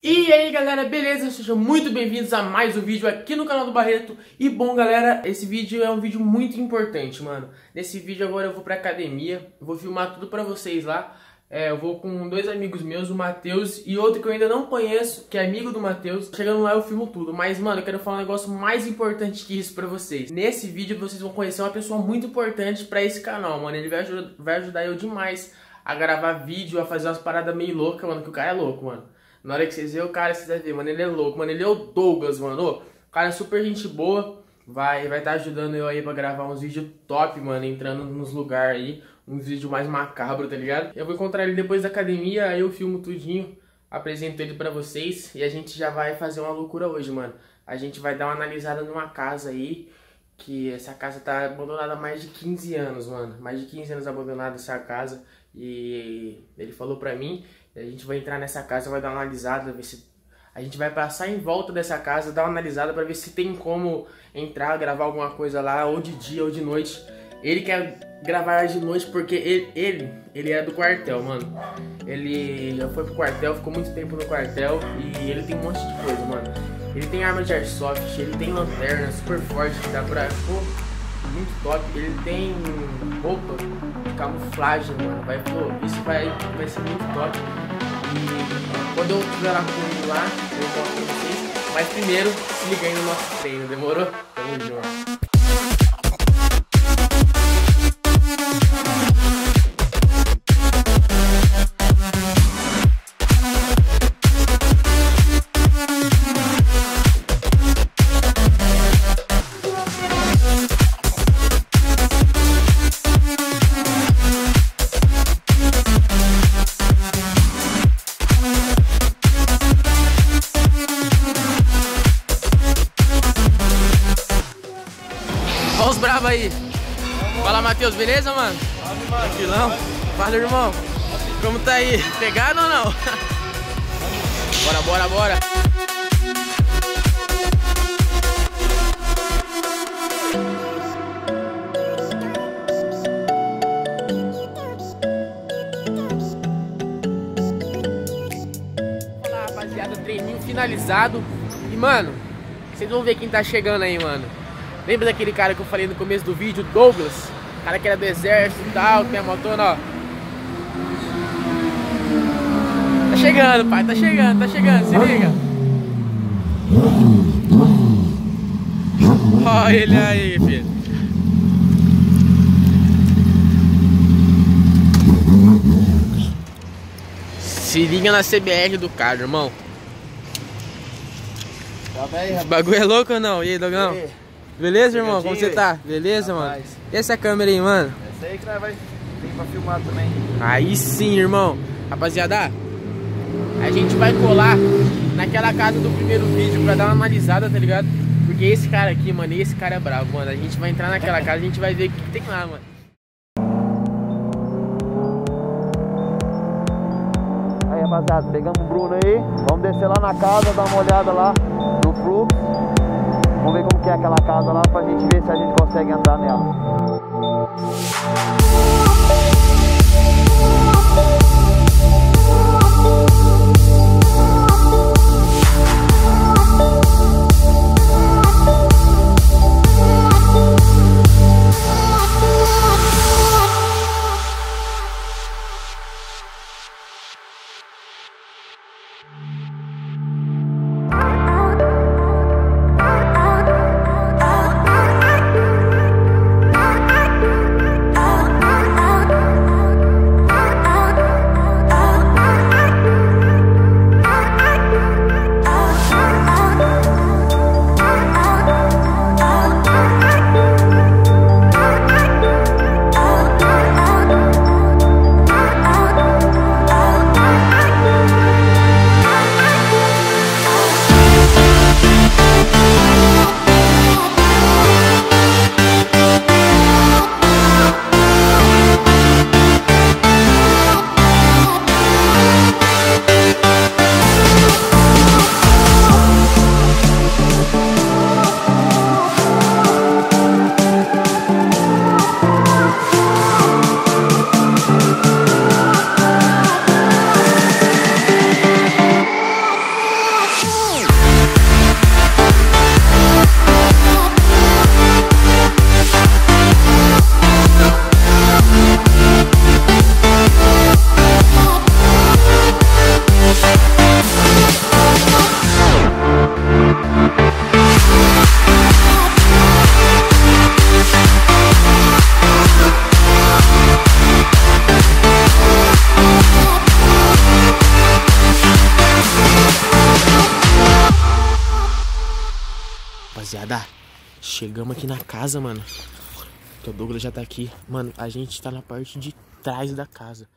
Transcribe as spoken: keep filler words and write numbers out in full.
E aí galera, beleza? Sejam muito bem-vindos a mais um vídeo aqui no canal do Barreto. E bom galera, esse vídeo é um vídeo muito importante, mano. Nesse vídeo agora eu vou pra academia, eu vou filmar tudo pra vocês lá. É, eu vou com dois amigos meus, o Matheus e outro que eu ainda não conheço, que é amigo do Matheus. Chegando lá eu filmo tudo, mas mano, eu quero falar um negócio mais importante que isso pra vocês. Nesse vídeo vocês vão conhecer uma pessoa muito importante pra esse canal, mano. Ele vai, ajud vai ajudar eu demais a gravar vídeo, a fazer umas paradas meio loucas, mano, que o cara é louco, mano. Na hora que vocês verem o cara, vocês vão ver, mano, ele é louco, mano, ele é o Douglas, mano. Ô, o cara é super gente boa, vai vai tá ajudando eu aí pra gravar uns vídeos top, mano, entrando nos lugares aí, uns vídeos mais macabros, tá ligado? Eu vou encontrar ele depois da academia, aí eu filmo tudinho, apresento ele pra vocês e a gente já vai fazer uma loucura hoje, mano. A gente vai dar uma analisada numa casa aí, que essa casa tá abandonada há mais de quinze anos, mano. Mais de quinze anos abandonada essa casa. E ele falou pra mim, a gente vai entrar nessa casa, vai dar uma analisada, ver se... A gente vai passar em volta dessa casa, dar uma analisada pra ver se tem como entrar, gravar alguma coisa lá, ou de dia ou de noite. Ele quer gravar de noite porque ele, ele, ele é do quartel, mano. Ele já foi pro quartel, ficou muito tempo no quartel e ele tem um monte de coisa, mano. Ele tem arma de airsoft, ele tem lanterna super forte que dá pra... Pô, muito top. Ele tem roupa de camuflagem, mano. Vai, pô, isso vai, vai ser muito top. E quando eu estiver lá com ele lá, eu mostro pra vocês. Mas primeiro, se liga aí no nosso treino, demorou? Tamo junto. Olha os bravos aí. Fala, Matheus, beleza, mano? Tranquilão? Fala, irmão. Como tá aí? Pegado ou não? Bora, bora, bora. Olá, rapaziada, treininho finalizado. E, mano, vocês vão ver quem tá chegando aí, mano. Lembra daquele cara que eu falei no começo do vídeo, Douglas? O cara que era do exército e tal, que tem a motona, ó. Tá chegando, pai, tá chegando, tá chegando, se liga. Ó ele aí, filho. Se liga na C B R do cara, irmão. Esse bagulho é louco ou não? E aí, Dogão? Beleza, irmão? Como você tá? Beleza, mano? E essa câmera aí, mano? Essa aí que nós vai ter pra filmar também. Aí sim, irmão. Rapaziada, a gente vai colar naquela casa do primeiro vídeo pra dar uma analisada, tá ligado? Porque esse cara aqui, mano, esse cara é bravo, mano. A gente vai entrar naquela casa e a gente vai ver o que tem lá, mano. Aí, rapaziada, pegamos o Bruno aí. Vamos descer lá na casa, dar uma olhada lá no fluxo. Vamos ver como que é aquela casa lá pra gente ver se a gente consegue entrar nela. Rapaziada, chegamos aqui na casa, mano. Que o Douglas já tá aqui. Mano, a gente tá na parte de trás da casa.